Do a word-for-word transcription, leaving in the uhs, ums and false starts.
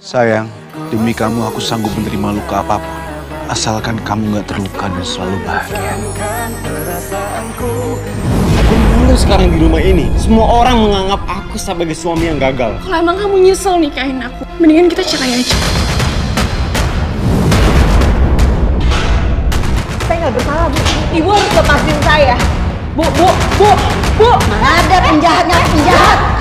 Sayang, demi kamu aku sanggup menerima luka apapun. Asalkan kamu gak terluka dan selalu bahagia. Aku malu sekarang di rumah ini. Semua orang menganggap aku sebagai suami yang gagal. Kalau emang kamu nyesel nikahin aku, mendingan kita cerai aja. Saya nggak bersalah, Bu. Ibu harus lepasin saya. Bu, bu, bu, bu. Mana ada penjahatnya penjahat.